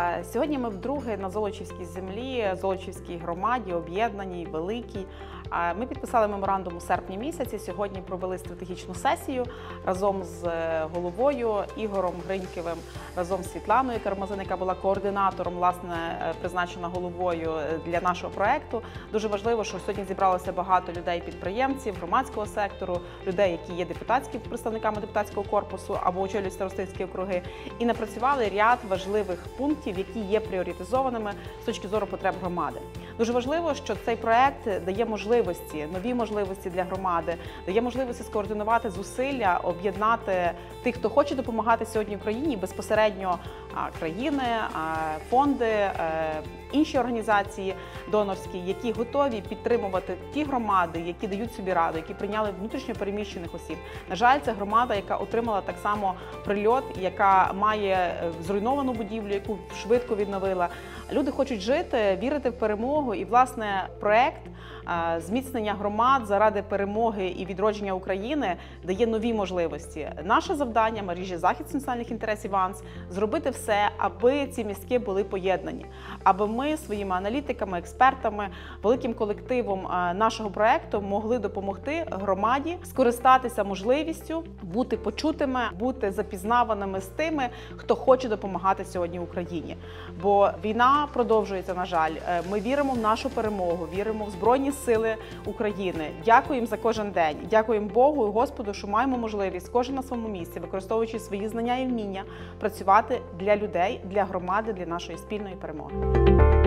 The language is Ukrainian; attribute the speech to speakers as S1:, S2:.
S1: Сьогодні ми вдруге на Золочівській землі, Золочівській громаді, об'єднаній, великій. Ми підписали меморандум у серпні місяці, сьогодні провели стратегічну сесію разом з головою Ігорем Гриньківим, разом з Світланою Кармазин, яка була координатором, власне, призначена головою для нашого проєкту. Дуже важливо, що сьогодні зібралося багато людей-підприємців, громадського сектору, людей, які є представниками депутатського корпусу або очолюють старостинські округи, і напрацювали ряд важливих пунктів, які є пріоритизованими з точки зору потреб громади. Дуже важливо, що цей проєкт дає можливості, нові можливості для громади, дає можливості скоординувати зусилля, об'єднати тих, хто хоче допомагати сьогодні Україні, безпосередньо країни, фонди, інші організації донорські, які готові підтримувати ті громади, які дають собі раду, які прийняли внутрішньо переміщених осіб. На жаль, це громада, яка отримала так само прильот, яка має зруйновану будівлю, яку швидко відновила. Люди хочуть жити, вірити в перемогу, і, власне, проєкт зміцнення громад заради перемоги і відродження України дає нові можливості. Наше завдання, мережі захист національних інтересів АНС, зробити все, аби ці містки були поєднані, аби ми своїми аналітиками, експертами, великим колективом нашого проєкту могли допомогти громаді скористатися можливістю бути почутими, бути запізнаваними з тими, хто хоче допомагати сьогодні Україні. Бо війна продовжується, на жаль. Ми віримо в нашу перемогу, віримо в Збройні Сили України. Дякуємо за кожен день. Дякуємо Богу і Господу, що маємо можливість кожен на своєму місці, використовуючи свої знання і вміння, працювати для людей, для громади, для нашої спільної перемоги.